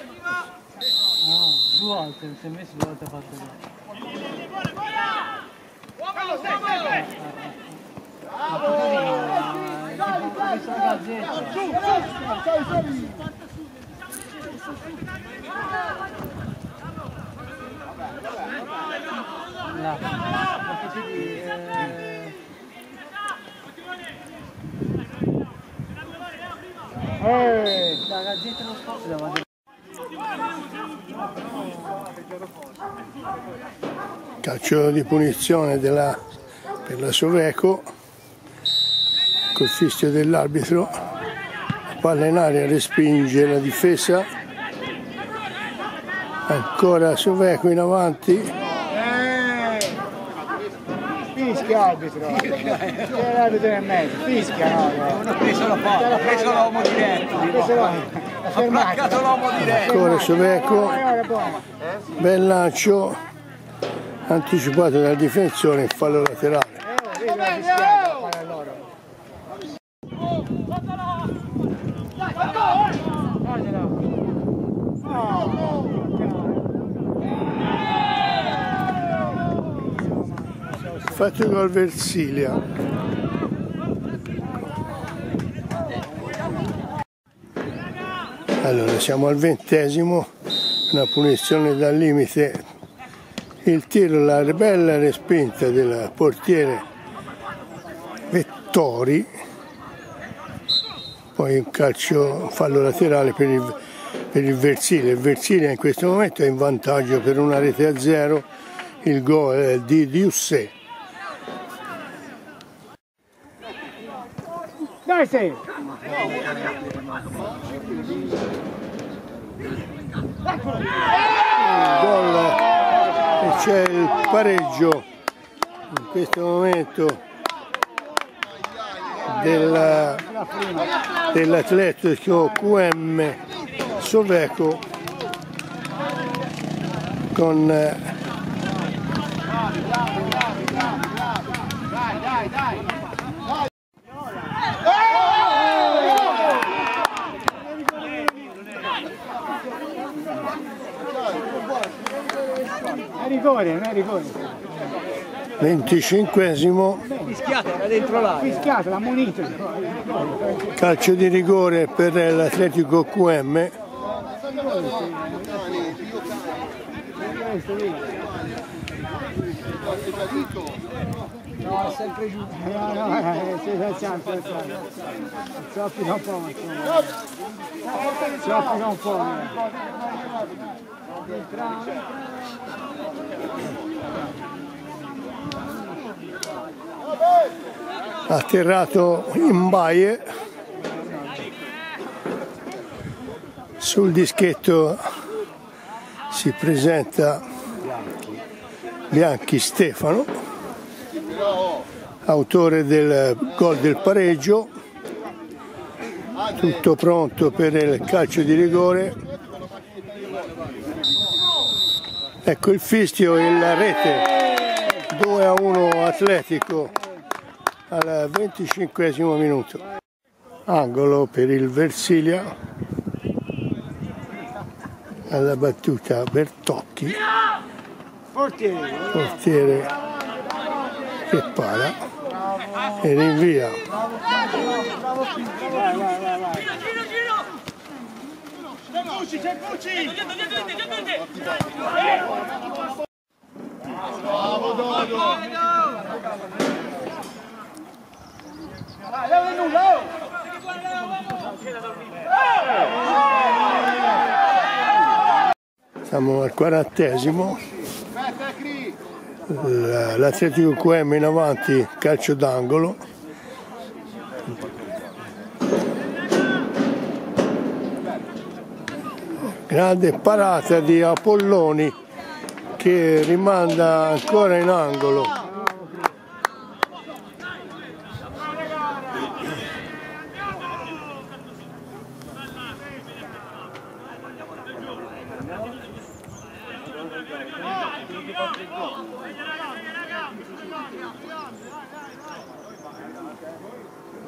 Due volte, si è messo 2 volte a fatto bene. La gazzetta non spazio davanti. Calcio di punizione per la Soveco, col fischio dell'arbitro, palla in aria, respinge la difesa, ancora Soveco in avanti. Fischia arbitro, c'è l'arbitro nel mezzo, fischia no. Non ha preso la palla, ha preso l'uomo diretto. Ha placcato l'uomo diretto. Ancora Soveco, bel lancio, anticipato dal difensore in fallo laterale. Fatto gol Versilia. Allora siamo al 20°, una punizione dal limite, il tiro, la bella respinta del portiere Vettori, poi un calcio, fallo laterale per il Versilia. Il Versilia in questo momento è in vantaggio per una rete a 0, il gol è di Diussè. Dai sei! Gol e c'è il pareggio in questo momento dell'Atletico QM Soveco con È rigore, non è rigore. 25°. Fischiata, era dentro l'area. Fischiato, l'ha munito. Calcio di rigore per l'Atletico QM. No, è sempre giù. No, soffica un po'. Soffica un po'. Atterrato in baie, sul dischetto si presenta Bianchi Stefano, autore del gol del pareggio, tutto pronto per il calcio di rigore. Ecco il fischio e la rete, 2-1 Atletico al 25° minuto. Angolo per il Versilia, alla battuta Bertocchi, portiere che para e rinvia. C'è Cucci! Bravo Dodo! Siamo al 40°, l'Atletico QM in avanti, calcio d'angolo. Grande parata di Apolloni che rimanda ancora in angolo.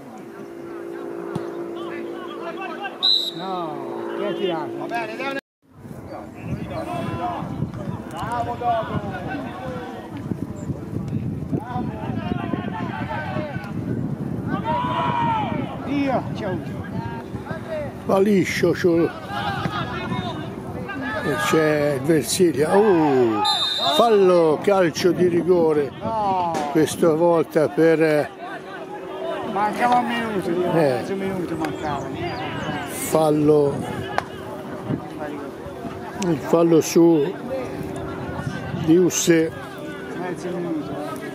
No, che ha tirato? Io, ciao. Va liscio, e c'è il Versilia. Fallo, calcio di rigore, questa volta per... Mancava un minuto, mezzo minuto mancava. Il fallo su di Usse. Mezzo minuto.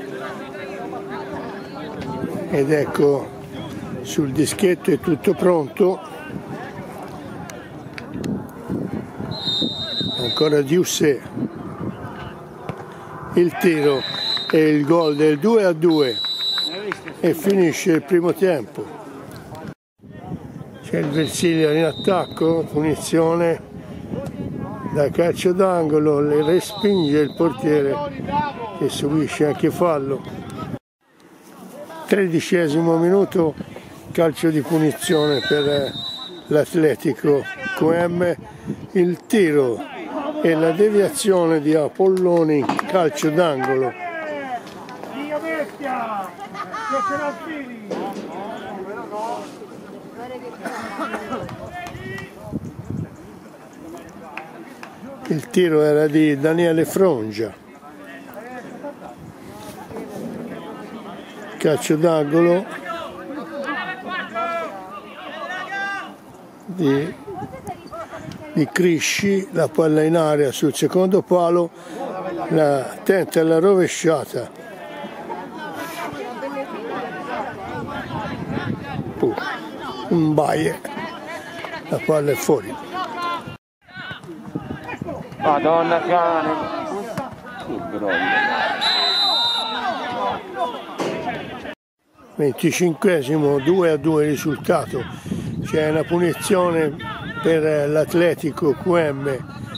Ed ecco, sul dischetto è tutto pronto. Ancora Diusse, il tiro e il gol del 2-2 e finisce il primo tempo. C'è il Versilia in attacco, punizione da calcio d'angolo, le respinge il portiere che subisce anche fallo. 13° minuto, calcio di punizione per l'Atletico QM, il tiro e la deviazione di Apolloni, calcio d'angolo. Il tiro era di Daniele Frongia. Calcio d'angolo di Crisci, la palla in area sul secondo palo, tenta la rovesciata. Un baie, la palla è fuori. Madonna cane. 25°, 2-2 il risultato. C'è una punizione per l'Atletico QM,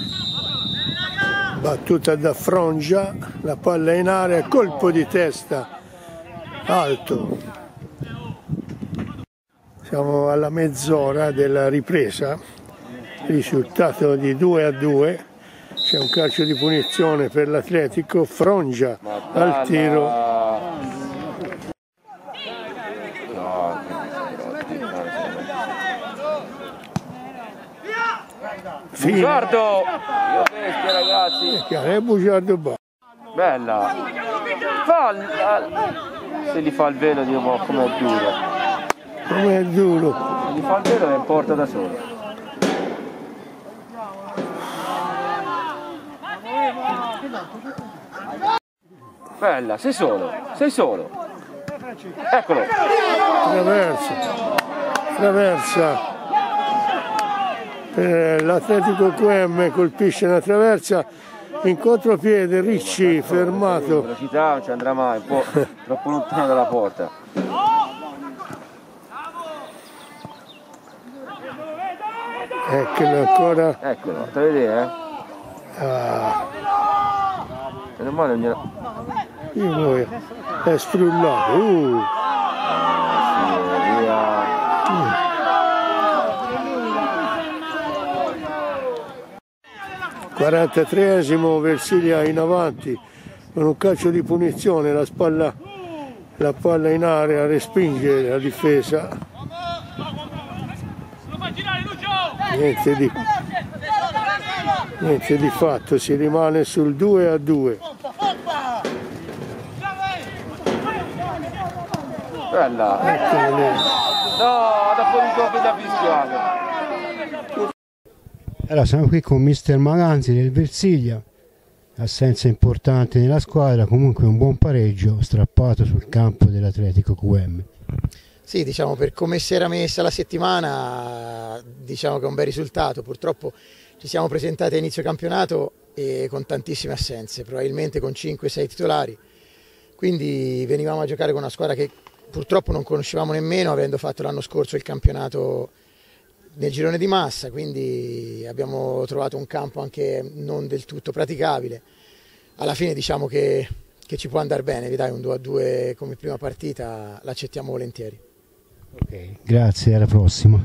battuta da Frongia, la palla in area, colpo di testa alto. Siamo alla mezz'ora della ripresa, risultato di 2-2. C'è un calcio di punizione per l'Atletico, Frongia al tiro. Bugiardo! Io bestia ragazzi! È Bugiardo. Bella! Se gli fa il velo dico com'è duro! Com'è duro! Se gli fa il velo è in porta da solo! Bella, sei solo! Eccolo! Traversa per l'Atletico QM, colpisce una traversa in contropiede, Ricci fermato. Velocità non ci andrà mai, un po' troppo lontano dalla porta. Eccolo ancora. Eccolo, stai a vedere, Meno male non gliela... È sprullato. Via. 43°, Versilia in avanti con un calcio di punizione, la palla in area, respinge la difesa. Niente di fatto, si rimane sul 2-2. Bella! No, dopo un gioco da fischiato. Allora, siamo qui con mister Maganzi del Versilia, assenza importante nella squadra, comunque un buon pareggio strappato sul campo dell'Atletico QM. Sì, diciamo per come si era messa la settimana, diciamo che è un bel risultato. Purtroppo ci siamo presentati a inizio campionato e con tantissime assenze, probabilmente con 5-6 titolari, quindi venivamo a giocare con una squadra che purtroppo non conoscevamo nemmeno, avendo fatto l'anno scorso il campionato nel girone di massa, quindi abbiamo trovato un campo anche non del tutto praticabile. Alla fine diciamo che ci può andare bene, dai, un 2-2 come prima partita l'accettiamo volentieri. Ok, grazie, alla prossima.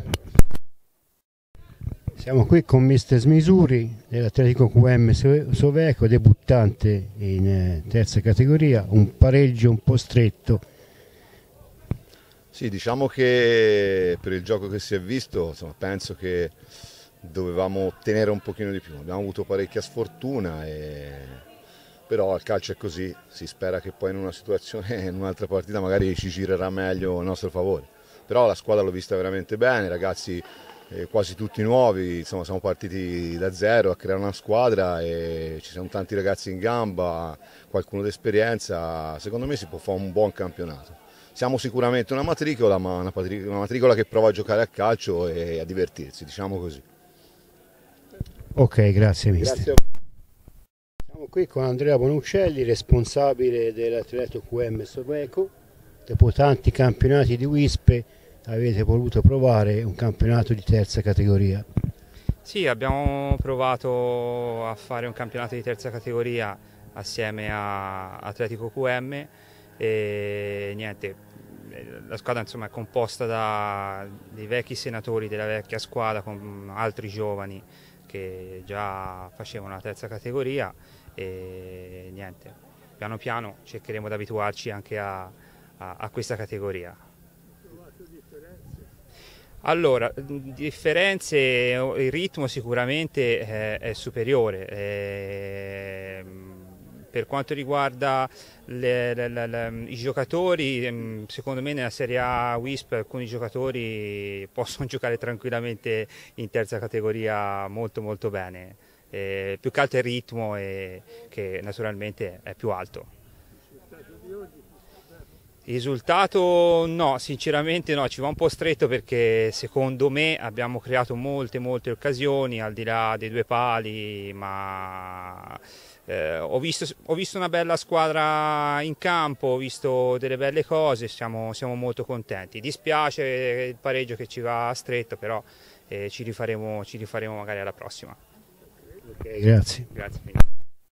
Siamo qui con mister Smisuri dell'Atletico QM Soveco, debuttante in terza categoria, un pareggio un po' stretto. Sì, diciamo che per il gioco che si è visto, insomma, penso che dovevamo ottenere un pochino di più. Abbiamo avuto parecchia sfortuna, però il calcio è così, si spera che poi in una situazione, in un'altra partita magari ci girerà meglio a nostro favore. Però la squadra l'ho vista veramente bene, i ragazzi quasi tutti nuovi, insomma siamo partiti da zero a creare una squadra e ci sono tanti ragazzi in gamba, qualcuno d'esperienza, secondo me si può fare un buon campionato. Siamo sicuramente una matricola, ma una matricola che prova a giocare a calcio e a divertirsi, diciamo così. Ok, grazie mister. Grazie. Siamo qui con Andrea Bonuccelli, responsabile dell'Atletico QM Soveco. Dopo tanti campionati di Wispe avete voluto provare un campionato di terza categoria. Sì, abbiamo provato a fare un campionato di terza categoria assieme a Atletico QM e niente, la squadra insomma è composta dei vecchi senatori della vecchia squadra con altri giovani che già facevano la terza categoria e niente, piano piano cercheremo di abituarci anche a questa categoria. Allora, differenze, il ritmo sicuramente è superiore, per quanto riguarda i giocatori, secondo me nella Serie A Wisp alcuni giocatori possono giocare tranquillamente in terza categoria molto molto bene, più che altro il ritmo che naturalmente è più alto. Il risultato no, sinceramente no, ci va un po' stretto perché secondo me abbiamo creato molte occasioni al di là dei due pali, ma ho visto una bella squadra in campo, ho visto delle belle cose, siamo molto contenti. Dispiace il pareggio che ci va stretto, però ci rifaremo magari alla prossima. Okay, grazie. Grazie.